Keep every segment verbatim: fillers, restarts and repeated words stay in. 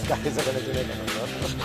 que se conecten con nosotros.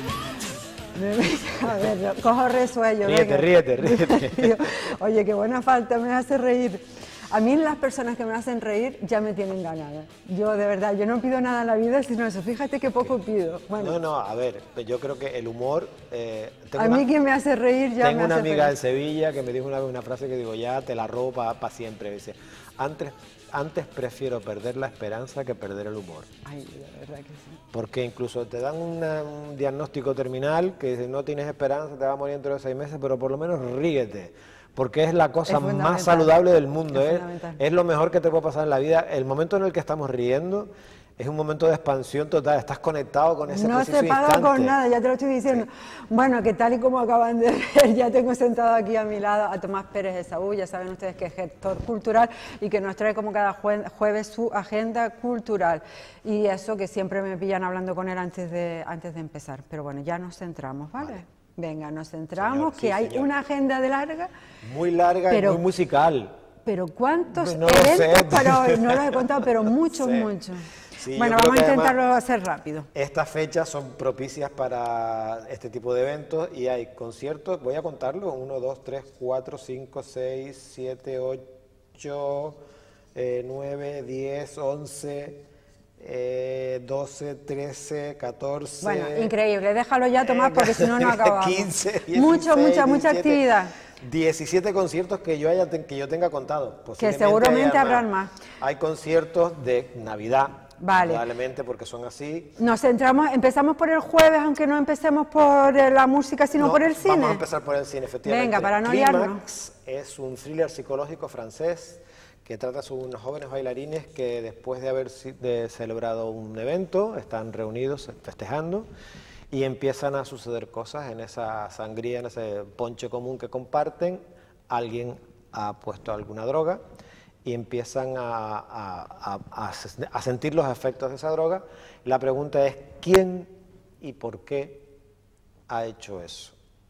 A ver, cojo resuello. Ríete, ríete, ríete. Oye, qué buena falta, me hace reír. A mí las personas que me hacen reír ya me tienen ganada. Yo, de verdad, yo no pido nada en la vida, sino eso. Fíjate qué poco pido. Bueno, No, no, a ver, yo creo que el humor... Eh, a mí una, quien me hace reír ya tengo me una hace amiga reír. en Sevilla que me dijo una vez una frase que digo, ya te la robo para pa siempre. Dice, antes, antes prefiero perder la esperanza que perder el humor. Ay, de verdad que sí. Porque incluso te dan una, un diagnóstico terminal que dice, no tienes esperanza, te va a morir dentro de seis meses, pero por lo menos ríete. Porque es la cosa Es más saludable del mundo, es, ¿eh? Es lo mejor que te puede pasar en la vida. El momento en el que estamos riendo es un momento de expansión total, estás conectado con ese no preciso se paga instante. con nada, ya te lo estoy diciendo. Sí. Bueno, que tal y como acaban de ver, ya tengo sentado aquí a mi lado a Tomás Pérez de Saúl, ya saben ustedes que es gestor cultural y que nos trae como cada jue jueves su agenda cultural. Y eso que siempre me pillan hablando con él antes de, antes de empezar. Pero bueno, ya nos centramos, ¿vale? vale. Venga, nos centramos, señor, que sí, hay señor. Una agenda de larga. Muy larga pero, y muy musical. Pero ¿cuántos no eventos sé. para hoy? No los he contado, pero muchos, sí. muchos. Sí, bueno, vamos a intentarlo hacer rápido. Estas fechas son propicias para este tipo de eventos y hay conciertos, voy a contarlo, uno, dos, tres, cuatro, cinco, seis, siete, ocho, nueve, diez, once... Eh, doce, trece, catorce... Bueno, increíble, déjalo ya, Tomás, eh, porque si no, no acabamos. quince, dieciséis, mucho, mucha, mucha actividad. diecisiete conciertos que yo, haya, que yo tenga contado. Que seguramente habrán más. Hay conciertos de Navidad, vale. probablemente porque son así. Nos centramos, empezamos por el jueves, aunque no empecemos por la música, sino no, por el cine. Vamos a empezar por el cine, efectivamente. Venga, para no Clímax liarnos. Es un thriller psicológico francés que trata sobre unos jóvenes bailarines que después de haber de celebrado un evento, están reunidos festejando y empiezan a suceder cosas en esa sangría, en ese ponche común que comparten. Alguien ha puesto alguna droga y empiezan a, a, a, a sentir los efectos de esa droga. La pregunta es, ¿quién y por qué ha hecho eso?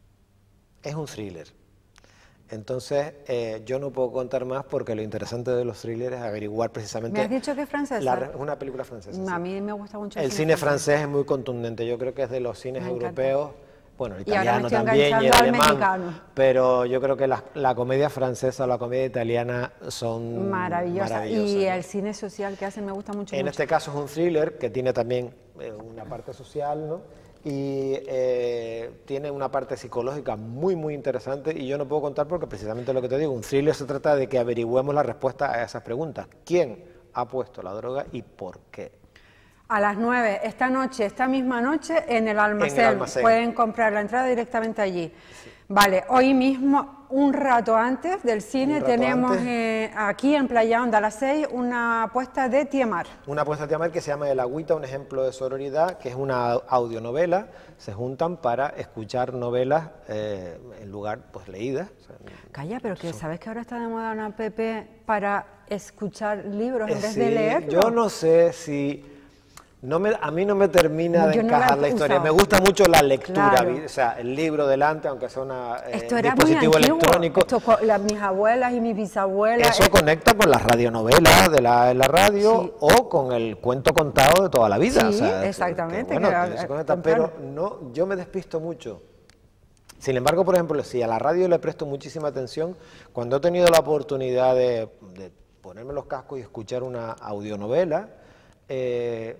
Es un thriller. Entonces, eh, yo no puedo contar más porque lo interesante de los thrillers es averiguar precisamente... ¿Me has dicho que es francesa? La, es una película francesa, A sí. mí me gusta mucho el, el cine, cine francés. francés es muy contundente, yo creo que es de los cines europeos, bueno, el y italiano también y el alemán, mexicano. Pero yo creo que la, la comedia francesa o la comedia italiana son maravillosas. maravillosas. Y ¿no? el cine social que hacen me gusta mucho. En mucho. este caso es un thriller que tiene también eh, una parte social, ¿no? Y eh, tiene una parte psicológica muy, muy interesante y yo no puedo contar porque precisamente lo que te digo, un thriller se trata de que averigüemos la respuesta a esas preguntas. ¿Quién ha puesto la droga y por qué? A las nueve, esta noche, esta misma noche, en el almacén. En el almacén. Pueden comprar la entrada directamente allí. Sí. Vale, hoy mismo, un rato antes del cine, tenemos eh, aquí en Playa Honda a las seis una apuesta de Tiemar. Una apuesta de Tiemar que se llama El Agüita, un ejemplo de sororidad, que es una audionovela. Se juntan para escuchar novelas eh, en lugar, pues, leídas. O sea, Calla, pero que sabes que ahora está de moda una app para escuchar libros en eh, vez sí, de leerlos. Yo no sé si... No me, a mí no me termina de Yo encajar no la, la historia. Me gusta mucho la lectura, claro. O sea, el libro delante, aunque sea un eh, dispositivo electrónico. Esto, la, mis abuelas y mis bisabuelas. Eso eh. conecta con las radionovelas de la, de la radio sí. o con el cuento contado de toda la vida. Sí, o sea, exactamente. Que, bueno, que, que se conecta, pero no, yo me despisto mucho. Sin embargo, por ejemplo, si a la radio le presto muchísima atención, cuando he tenido la oportunidad de, de ponerme los cascos y escuchar una audionovela, eh,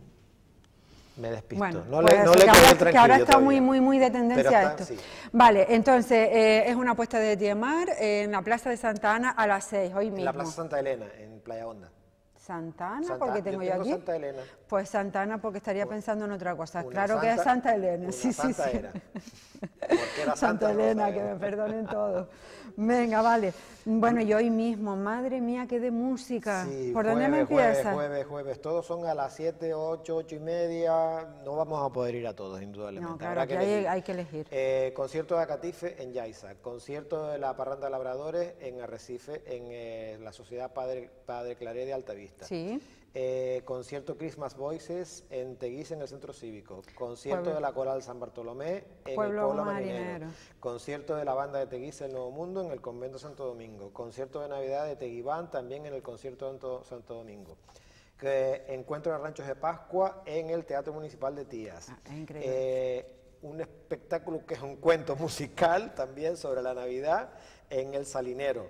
me despisto. Bueno, no pues le, no le que, ahora, que ahora está todavía. muy, muy, muy de tendencia está, esto. Sí. Vale, entonces eh, es una apuesta de Tiemar eh, en la Plaza de Santa Ana a las seis, hoy mismo. En la Plaza Santa Elena, en Playa Honda. Santa Ana, Santa, porque tengo yo, tengo aquí. Santa Elena. Pues Santa Ana, porque estaría una, pensando en otra cosa. Claro Santa, que es Santa Elena. Una sí, Santa sí, sí. Era. Porque era Santa, Santa Elena, no que me perdonen todos. Venga, vale. Bueno, y hoy mismo, madre mía, qué de música. Sí, ¿Por jueves, dónde me empieza? Jueves, jueves, jueves. Todos son a las siete, ocho, ocho y media. No vamos a poder ir a todos, indudablemente. No, claro, que hay, hay que elegir. Eh, concierto de Acatife en Yaiza. Concierto de la Parranda de Labradores en Arrecife, en eh, la Sociedad Padre, Padre Claré de Altavista. Sí. Eh, concierto Christmas Voices en Teguise, en el Centro Cívico. Concierto Pueblo. de la Coral San Bartolomé en Pueblo el Pueblo Marinero. Marinero. Concierto de la Banda de Teguise, el Nuevo Mundo, en el Convento Santo Domingo. Concierto de Navidad de Teguibán, también en el Concierto de Santo Domingo. que Encuentro de Ranchos de Pascua en el Teatro Municipal de Tías. Ah, es increíble. Eh, un espectáculo que es un cuento musical también sobre la Navidad en el Salinero.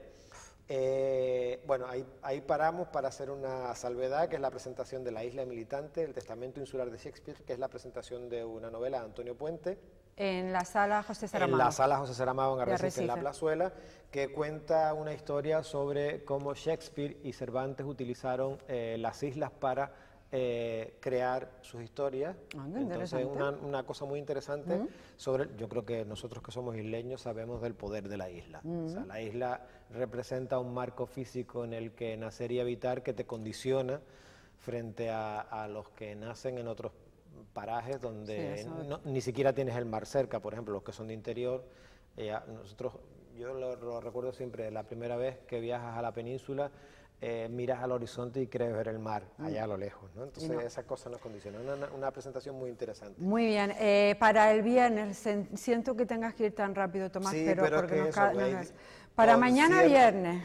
Eh, bueno, ahí, ahí paramos para hacer una salvedad, que es la presentación de La Isla Militante, el Testamento Insular de Shakespeare, que es la presentación de una novela de Antonio Puente. En la sala José Saramago. En la sala José Saramago en Arrecife, Arrecife, en la Plazuela, que cuenta una historia sobre cómo Shakespeare y Cervantes utilizaron eh, las islas para eh, crear sus historias. Ah, qué Entonces, interesante. una, una cosa muy interesante Mm. sobre, yo creo que nosotros que somos isleños sabemos del poder de la isla. Mm. O sea, la isla representa un marco físico en el que nacer y habitar que te condiciona frente a, a los que nacen en otros parajes donde Sí, eso- no- ni siquiera tienes el mar cerca, por ejemplo, los que son de interior. eh, a- nosotros, yo lo, lo recuerdo siempre, la primera vez que viajas a la península, eh, miras al horizonte y crees ver el mar allá a lo lejos, ¿no? Entonces no. esa cosa nos condiciona. Una, una- una presentación muy interesante. Muy bien, eh, para el viernes, sen- siento que tengas que ir tan rápido, Tomás, Sí, pero, pero es porque que nos eso, ca- Lady, nos- para concierto- mañana viernes.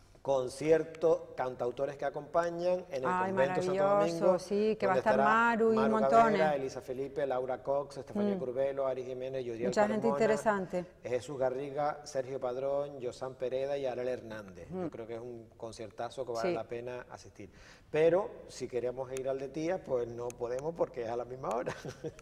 Concierto, cantautores que acompañan en el Ay, Convento Santo maravilloso, Domingo. sí, que va a donde estar estará Maru y Maru montones. Cabrera, Elisa Felipe, Laura Cox, Estefanía Curvelo, Ari Jiménez, Yodiel Mucha gente Carmona, interesante. Jesús Garriga, Sergio Padrón, Josan Pereda y Arel Hernández. Yo creo que es un conciertazo que vale Sí. la pena asistir. Pero si queremos ir al de Tías, pues no podemos porque es a la misma hora.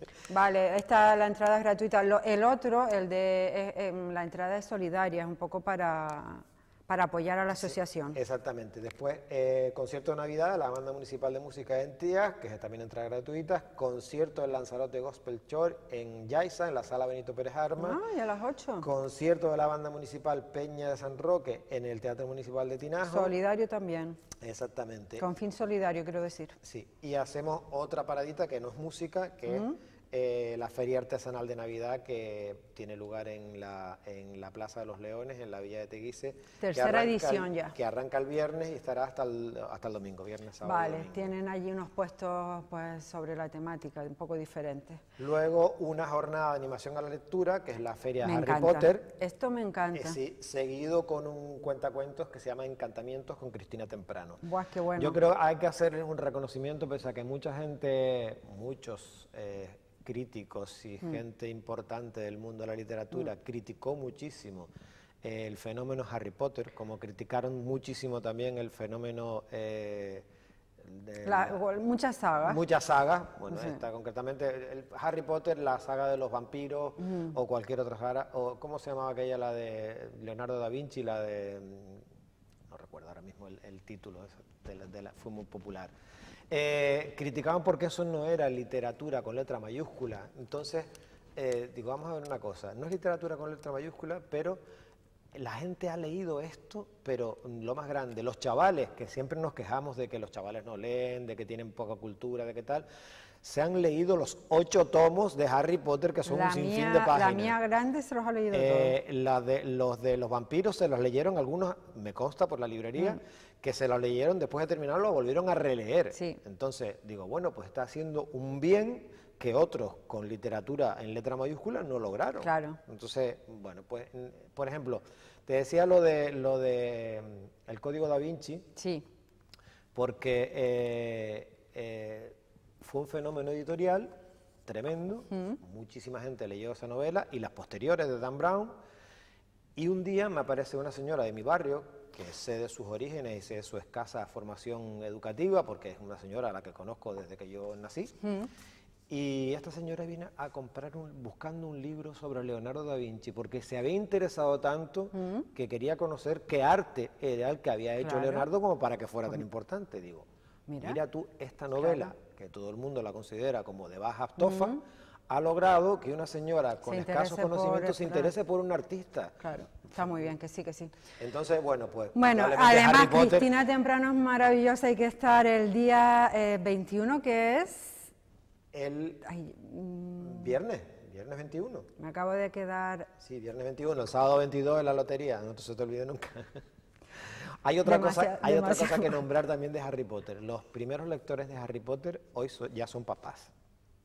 Vale, esta, la entrada es gratuita. Lo- el otro, el de eh, eh, la entrada es solidaria, es un poco para, para apoyar a la asociación. Exactamente. Después, eh, concierto de Navidad, la Banda Municipal de Música en Tías, que es también entrada gratuita. Concierto del Lanzarote Gospel Church en Yaiza, en la Sala Benito Pérez Arma. Ah, y a las ocho. Concierto de la Banda Municipal Peña de San Roque en el Teatro Municipal de Tinajo. Solidario también. Exactamente. Con fin solidario, quiero decir. Sí. Y hacemos otra paradita que no es música, que es eh, la Feria Artesanal de Navidad, que tiene lugar en la, en la Plaza de los Leones, en la Villa de Teguise. que Tercera arranca el- edición ya. Que arranca el viernes y estará hasta el, hasta el domingo, viernes, sábado y Vale, domingo. tienen allí unos puestos pues sobre la temática, un poco diferentes. Luego una jornada de animación a la lectura, que es la Feria de Me Harry encanta. Potter. Esto me Eh, encanta. sí, seguido con un cuentacuentos que se llama Encantamientos con Cristina Temprano. Buah, qué bueno. Yo creo que hay que hacer un reconocimiento, pese a que mucha gente, muchos eh, críticos y Mm. gente importante del mundo de la literatura criticó muchísimo eh, el fenómeno Harry Potter, como criticaron muchísimo también el fenómeno eh, de La- la- muchas sagas. muchas sagas, bueno, Sí. esta concretamente, el Harry Potter, la saga de los vampiros o cualquier otra saga, o ¿cómo se llamaba aquella, la de Leonardo da Vinci, la de, mm, no recuerdo ahora mismo el, el título, esa de la- de la- fue muy popular. Eh, criticaban porque eso no era literatura con letra mayúscula, entonces, eh, digo, vamos a ver una cosa, no es literatura con letra mayúscula, pero la gente ha leído esto, pero lo más grande, los chavales, que siempre nos quejamos de que los chavales no leen, de que tienen poca cultura, de qué tal, se han leído los ocho tomos de Harry Potter, que son la, un sinfín mía, de páginas. la mía grande se los ha leído Eh, la de, los de los vampiros se los leyeron algunos, me consta por la librería, Mm. que se los leyeron después de terminarlo, lo volvieron a releer. Sí. Entonces, digo, bueno, pues está haciendo un bien que otros con literatura en letra mayúscula no lograron. Claro. Entonces, bueno, pues, mm, por ejemplo, te decía lo de lo de mm, el Código da Vinci, todo. Sí. porque eh, eh, fue un fenómeno editorial tremendo, muchísima gente leyó esa novela y las posteriores de Dan Brown, y un día me aparece una señora de mi barrio, que sé de sus orígenes y sé de su escasa formación educativa, porque es una señora a la que conozco desde que yo nací, y esta señora viene a comprar un, buscando un libro sobre Leonardo da Vinci, porque se había interesado tanto que quería conocer qué arte era el que había hecho Claro. Leonardo como para que fuera tan importante. Digo, Mira. mira, tú, esta novela, que todo el mundo la considera como de baja estofa, ha logrado que una señora con Se escasos interese por conocimientos se el- interese por un artista. Claro, está muy bien, que sí, que sí. Entonces, bueno, pues... Bueno, probablemente además Harry Potter- Cristina Temprano es maravillosa, hay que estar el día eh, veintiuno, que es... El Ay, mm, viernes, viernes veintiuno. me acabo de quedar... Sí, viernes veintiuno, el sábado veintidós en la lotería, no se te olvide nunca. Hay otra, Demasiado- cosa, hay otra cosa demasiado. que nombrar también de Harry Potter. Los primeros lectores de Harry Potter hoy so- ya son papás,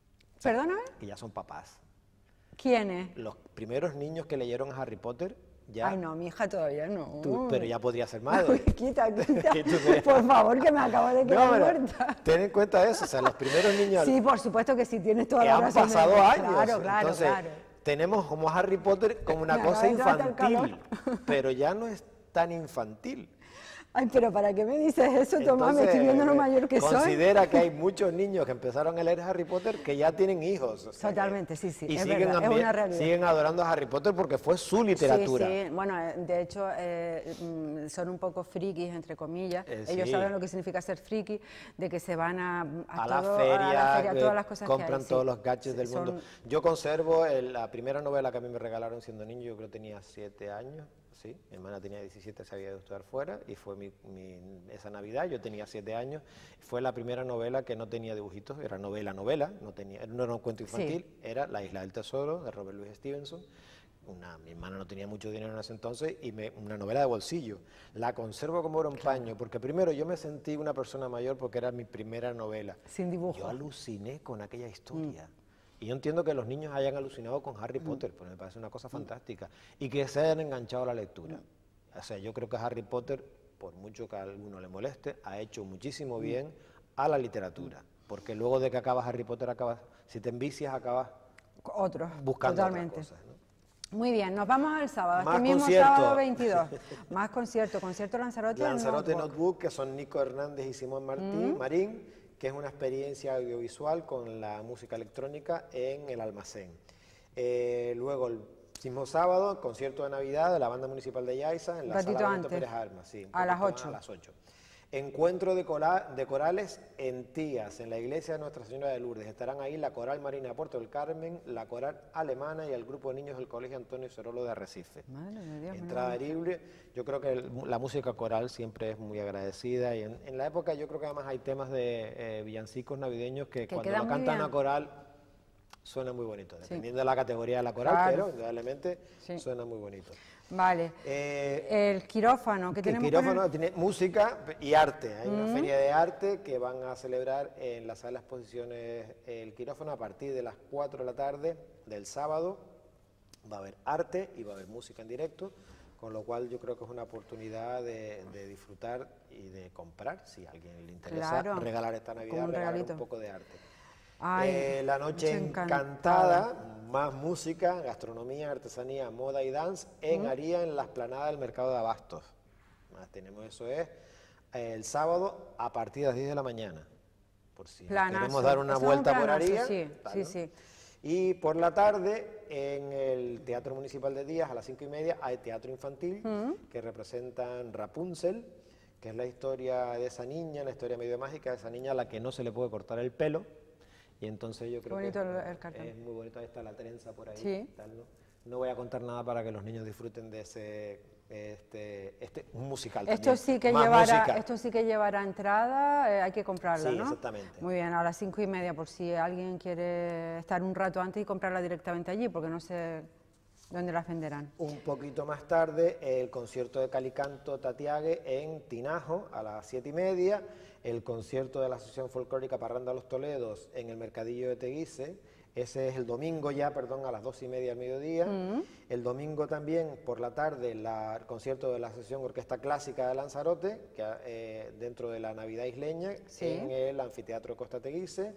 ¿Perdóname? que ya son papás. ¿Quién es? Los primeros niños que leyeron a Harry Potter Ya. Ay, no, mi hija todavía no. Tú, pero ya podría ser madre. Quita, quita. Por favor, que me acabo de quedar no, muerta. Ten en cuenta eso, o sea, los primeros niños... Sí, por supuesto que sí, tienes toda que la han razón. pasado de... años. Claro, claro, Entonces, claro. tenemos como Harry Potter como una Me cosa acaba de entrar el infantil, pero ya no es tan infantil. Ay, pero ¿para qué me dices eso, Tomás? Entonces, me estoy viendo lo mayor que soy. Considera que hay muchos niños que empezaron a leer Harry Potter que ya tienen hijos. O sea, Totalmente, sí, sí, y es siguen, verdad, es una realidad. siguen adorando a Harry Potter porque fue su literatura. Sí, sí, bueno, de hecho eh, son un poco frikis, entre comillas. Eh, Ellos sí. saben lo que significa ser friki, de que se van a, a, A, todo, la feria, a la feria, todas las cosas compran que hay. todos Sí. los gadgets del Son- mundo. Yo conservo el- la primera novela que a mí me regalaron siendo niño, yo creo que tenía siete años, sí, mi hermana tenía diecisiete, se había ido a estudiar fuera, y fue mi, mi- esa Navidad, yo tenía siete años, fue la primera novela que no tenía dibujitos, era novela, novela, no, tenía, no era un cuento infantil, Sí. era La Isla del Tesoro, de Robert Louis Stevenson. Una, mi hermana no tenía mucho dinero en ese entonces y me, una novela de bolsillo. La conservo como oro en paño, porque primero yo me sentí una persona mayor porque era mi primera novela. Sin dibujo. Yo aluciné con aquella historia. Y yo entiendo que los niños hayan alucinado con Harry Potter, porque me parece una cosa fantástica. Y que se hayan enganchado a la lectura. O sea, yo creo que Harry Potter, por mucho que a alguno le moleste, ha hecho muchísimo bien a la literatura. Porque luego de que acabas Harry Potter, acabas, si te envicias, acabas Otros, buscando totalmente. otras cosas, ¿no? Muy bien, nos vamos al sábado, Más este mismo concierto. sábado veintidós. Más concierto, concierto Lanzarote. Lanzarote Notebook. Notebook, que son Nico Hernández y Simón Martín, Marín, que es una experiencia audiovisual con la música electrónica en el almacén. Eh, luego, el mismo sábado, concierto de Navidad de la Banda Municipal de Yaiza en la Ratito Sala Benito antes. Pérez Armas. Sí, un A las poquito más, ocho. A las ocho. Encuentro de, cola- de corales en Tías, en la iglesia de Nuestra Señora de Lourdes. Estarán ahí la Coral Marina de Puerto del Carmen, la Coral Alemana y el grupo de niños del Colegio Antonio Cerolo de Arrecife. Madre de Dios, Entrada menudo. libre. Yo creo que el- la música coral siempre es muy agradecida y en, en la época yo creo que además hay temas de eh, villancicos navideños que, Que cuando quedan lo muy cantan bien. a coral suena muy bonito, Sí. dependiendo de la categoría de la coral, Claro. pero indudablemente Sí. suena muy bonito. Vale. Eh, El quirófano, que el tenemos quirófano con el- tiene música y arte. Hay una feria de arte que van a celebrar en la sala de exposiciones el quirófano a partir de las cuatro de la tarde del sábado. Va a haber arte y va a haber música en directo, con lo cual yo creo que es una oportunidad de, de disfrutar y de comprar, si a alguien le interesa, Claro, regalar esta Navidad, como un regalar regalito. un poco de arte. Ay, Eh, la noche noche encantada, encantada. más música, gastronomía, artesanía, moda y dance en Aría, en la explanada del Mercado de Abastos. Más tenemos eso es eh, el sábado a partir de las diez de la mañana, por si nos Planazo. queremos dar una Eso es un vuelta por planazo, Aría. sí, tal, sí, ¿no? sí. Y por la tarde, en el Teatro Municipal de Díaz, a las cinco y media, hay teatro infantil que representan Rapunzel, que es la historia de esa niña, la historia medio mágica de esa niña a la que no se le puede cortar el pelo. Y entonces yo creo bonito que el- es, el cartón. es muy bonito, ahí está la trenza por ahí. Sí. Tal, ¿no? No voy a contar nada para que los niños disfruten de ese, este, este un musical Esto también. sí que Más llevará, música. esto sí que llevará entrada, eh, hay que comprarla, Sí, ¿no? exactamente. Muy bien, a las cinco y media, por si alguien quiere estar un rato antes y comprarla directamente allí, porque no sé dónde las venderán. Un poquito más tarde, el concierto de Calicanto Tatiague en Tinajo a las siete y media, el concierto de la Asociación Folclórica Parranda Los Toledos en el Mercadillo de Teguise, ese es el domingo ya, perdón, a las dos y media del mediodía. El domingo también, por la tarde, la- el concierto de la Asociación Orquesta Clásica de Lanzarote, que, eh, dentro de la Navidad Isleña, Sí. en el Anfiteatro Costa Teguise.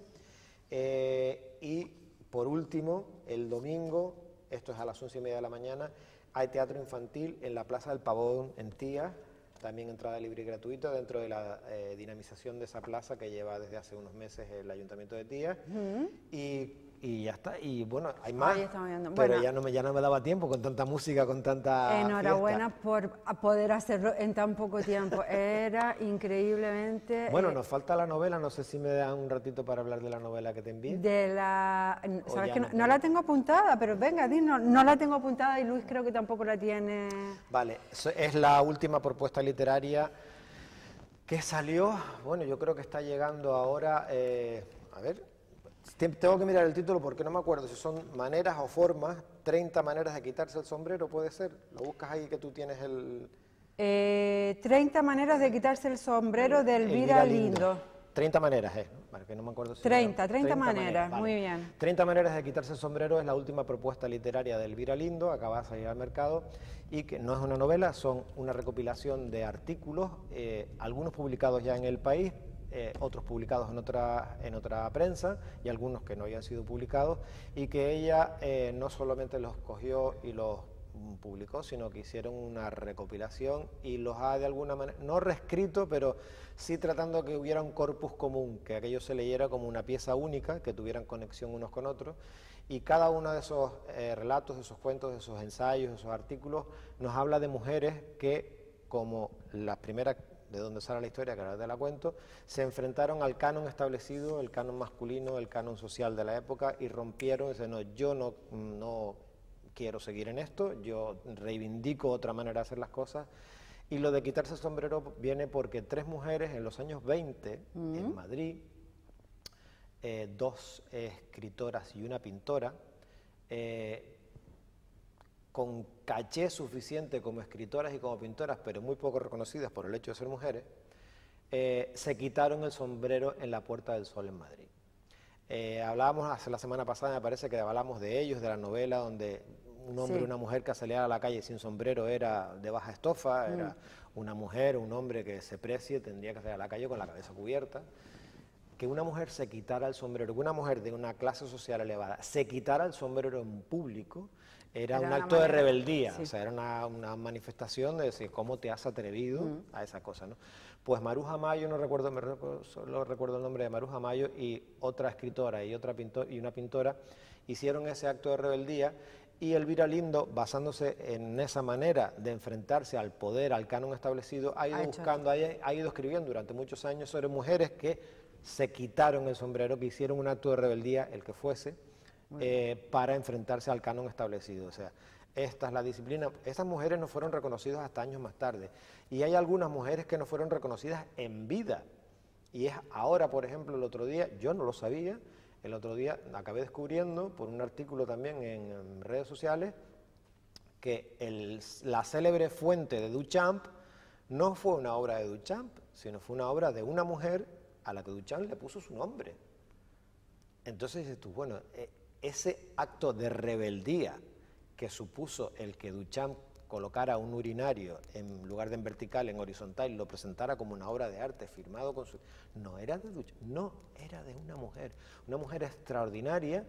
Eh, y por último, el domingo, esto es a las once y media de la mañana, hay teatro infantil en la Plaza del Pavón en Tía, también entrada libre y gratuita dentro de la eh, dinamización de esa plaza que lleva desde hace unos meses el Ayuntamiento de Tía. y, y ya está, y bueno, hay más, Ahí estamos viendo. pero Bueno. ya, no me, ya no me daba tiempo con tanta música, con tanta Enhorabuena fiesta. por a poder hacerlo en tan poco tiempo. Era increíblemente... Bueno, eh, nos falta la novela, no sé si me dan un ratito para hablar de la novela que te envié. de la... O ¿Sabes ya que no no, no puedo. la tengo apuntada? Pero venga, di, no, no la tengo apuntada y Luis creo que tampoco la tiene... Vale, so- es la última propuesta literaria que salió, bueno, yo creo que está llegando ahora, eh, a ver, te- tengo que mirar el título porque no me acuerdo si son maneras o formas, treinta maneras de quitarse el sombrero, puede ser, lo buscas ahí que tú tienes el... Eh, treinta maneras de quitarse el sombrero de Elvira Elvira Lindo. Lindo. treinta maneras es, ¿no? Vale, que no me acuerdo si treinta, era, treinta maneras, maneras, vale. Muy bien. treinta maneras de quitarse el sombrero es la última propuesta literaria de Elvira Lindo, acaba de salir al mercado, y que no es una novela, son una recopilación de artículos, eh, algunos publicados ya en El País, eh, otros publicados en otra, en otra prensa, y algunos que no habían sido publicados, y que ella eh, no solamente los cogió y los publicó, sino que hicieron una recopilación y los ha de alguna manera, no reescrito, pero sí tratando que hubiera un corpus común, que aquello se leyera como una pieza única, que tuvieran conexión unos con otros, y cada uno de esos eh, relatos, de esos cuentos, de esos ensayos, de esos artículos, nos habla de mujeres que, como las primeras de donde sale la historia, que ahora te la cuento, se enfrentaron al canon establecido, el canon masculino, el canon social de la época, y rompieron, y dicen, no, yo no, no quiero seguir en esto, yo reivindico otra manera de hacer las cosas, y lo de quitarse el sombrero viene porque tres mujeres en los años veinte, mm. en Madrid, eh, dos escritoras y una pintora, eh, con caché suficiente como escritoras y como pintoras, pero muy poco reconocidas por el hecho de ser mujeres, eh, se quitaron el sombrero en la Puerta del Sol en Madrid. Eh, hablábamos hace la semana pasada, me parece que hablamos de ellos, de la novela donde un hombre y sí. una mujer que salían a la calle sin sombrero era de baja estofa, mm. era una mujer, un hombre que se precie, tendría que salir a la calle con la cabeza cubierta. Que una mujer se quitara el sombrero, que una mujer de una clase social elevada se quitara el sombrero en público, era, era un acto manera, de rebeldía, sí. o sea, era una, una manifestación de decir, ¿cómo te has atrevido mm. a esa cosa, ¿no? Pues Maruja Mayo, no recuerdo, me recuerdo, solo recuerdo el nombre de Maruja Mayo, y otra escritora y, otra pintor, y una pintora hicieron ese acto de rebeldía, y Elvira Lindo, basándose en esa manera de enfrentarse al poder, al canon establecido, ha ido ha buscando, ha, ha ido escribiendo durante muchos años sobre mujeres que se quitaron el sombrero, que hicieron un acto de rebeldía, el que fuese, eh, para enfrentarse al canon establecido. O sea, esta es la disciplina. Estas mujeres no fueron reconocidas hasta años más tarde. Y hay algunas mujeres que no fueron reconocidas en vida. Y es ahora, por ejemplo, el otro día, yo no lo sabía, el otro día acabé descubriendo, por un artículo también en, en redes sociales, que el, la célebre fuente de Duchamp no fue una obra de Duchamp, sino fue una obra de una mujer a la que Duchamp le puso su nombre. Entonces dices tú, bueno, ese acto de rebeldía que supuso el que Duchamp colocara un urinario en lugar de en vertical, en horizontal, y lo presentara como una obra de arte firmado con su... No era de Duchamp, no, era de una mujer, una mujer extraordinaria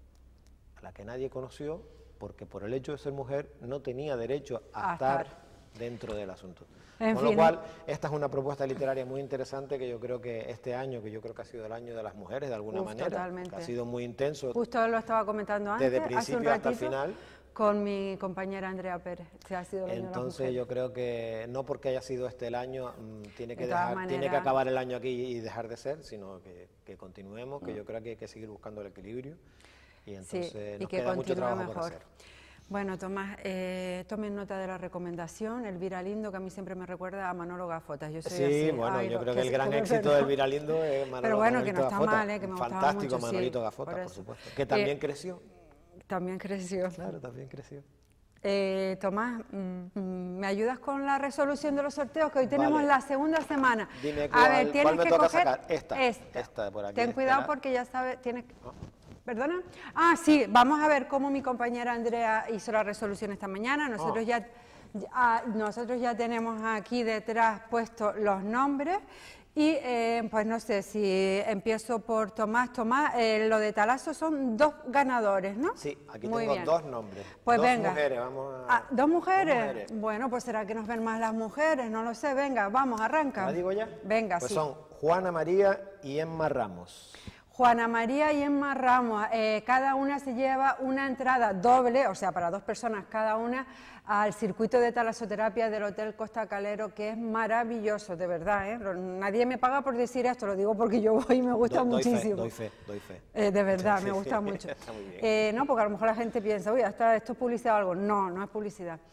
a la que nadie conoció porque por el hecho de ser mujer no tenía derecho a, a estar, estar dentro del asunto. En Con fin. lo cual, esta es una propuesta literaria muy interesante que yo creo que este año, que yo creo que ha sido el año de las mujeres de alguna Uf, manera, totalmente. que ha sido muy intenso. Justo lo estaba comentando antes, desde principio hace un hasta el final. Con mi compañera Andrea Pérez, que ha sido el año Entonces de las yo creo que no porque haya sido este el año, mmm, tiene, que de dejar, manera... tiene que acabar el año aquí y dejar de ser, sino que, que continuemos, que mm. yo creo que hay que seguir buscando el equilibrio y entonces sí, nos y que queda mucho trabajo mejor. por hacer. Bueno, Tomás, eh, tomen nota de la recomendación, Elvira Lindo, que a mí siempre me recuerda a Manolo Gafotas. Yo soy sí, así. bueno, Ay, yo no, creo que, que el gran éxito de Elvira Lindo es Manolo Pero bueno, Manolito que no está Gafotas. mal, eh, que me gustaba Fantástico mucho, Manolito sí, Gafotas, por, por supuesto. Que también eh, creció. También creció. Claro, también creció. Eh, Tomás, mm, ¿me ayudas con la resolución de los sorteos? Que hoy tenemos vale. la segunda semana. Dime cuál, a ver, tienes ¿cuál me que toca coger sacar? Esta, esta. esta de por aquí. Ten cuidado espera. porque ya sabes, tienes que... Oh. ¿Perdona? Ah, sí, vamos a ver cómo mi compañera Andrea hizo la resolución esta mañana. Nosotros, oh. ya, ya, nosotros ya tenemos aquí detrás puestos los nombres y eh, pues no sé si empiezo por Tomás. Tomás, eh, lo de Talazo son dos ganadores, ¿no? Sí, aquí Muy tengo bien. dos nombres. Pues dos venga. mujeres, vamos a... Ah, ¿dos mujeres? dos mujeres? Bueno, pues será que nos ven más las mujeres, no lo sé. Venga, vamos, arranca. ¿La digo ya? Venga, pues sí. son Juana María y Emma Ramos. Juana María y Emma Ramos, eh, cada una se lleva una entrada doble, o sea, para dos personas cada una, al circuito de talasoterapia del Hotel Costa Calero, que es maravilloso, de verdad, ¿eh? Nadie me paga por decir esto, lo digo porque yo voy y me gusta Do, doy muchísimo. Fe, doy fe, doy fe. Eh, de verdad, me gusta mucho. Está muy bien. Eh, no, porque a lo mejor la gente piensa, uy, hasta esto es publicidad o algo. No, no es publicidad.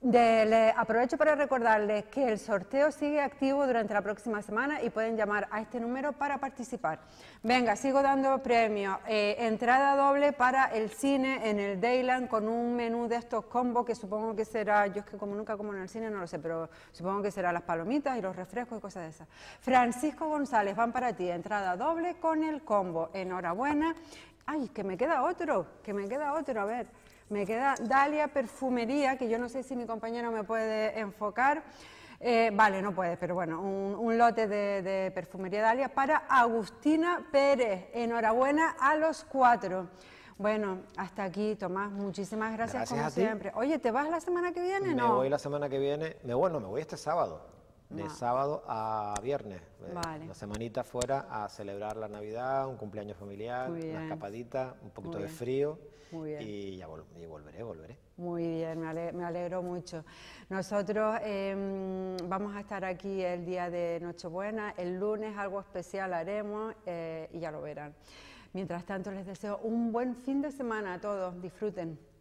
De, le, aprovecho para recordarles que el sorteo sigue activo durante la próxima semana y pueden llamar a este número para participar. Venga, sigo dando premios. Eh, entrada doble para el cine en el Dayland con un menú de estos combos que supongo que será, yo es que como nunca como en el cine no lo sé, pero supongo que será las palomitas y los refrescos y cosas de esas. Francisco González, van para ti, entrada doble con el combo. Enhorabuena. Ay, que me queda otro, que me queda otro, a ver. Me queda Dalia Perfumería, que yo no sé si mi compañero me puede enfocar. Eh, vale, no puede, pero bueno, un, un lote de, de Perfumería Dalia para Agustina Pérez. Enhorabuena a los cuatro. Bueno, hasta aquí, Tomás, muchísimas gracias, Gracias como a ti. siempre. Oye, ¿te vas la semana que viene? Me No. voy la semana que viene, me, bueno, me voy este sábado, de No. sábado a viernes, Vale. una semanita fuera a celebrar la Navidad, un cumpleaños familiar, Muy bien. una escapadita, un poquito Muy de bien. frío Muy bien. y ya vol y volveré, volveré. Muy bien, me alegro, me alegro mucho. Nosotros eh, vamos a estar aquí el día de Nochebuena, el lunes algo especial haremos eh, y ya lo verán. Mientras tanto les deseo un buen fin de semana a todos, disfruten.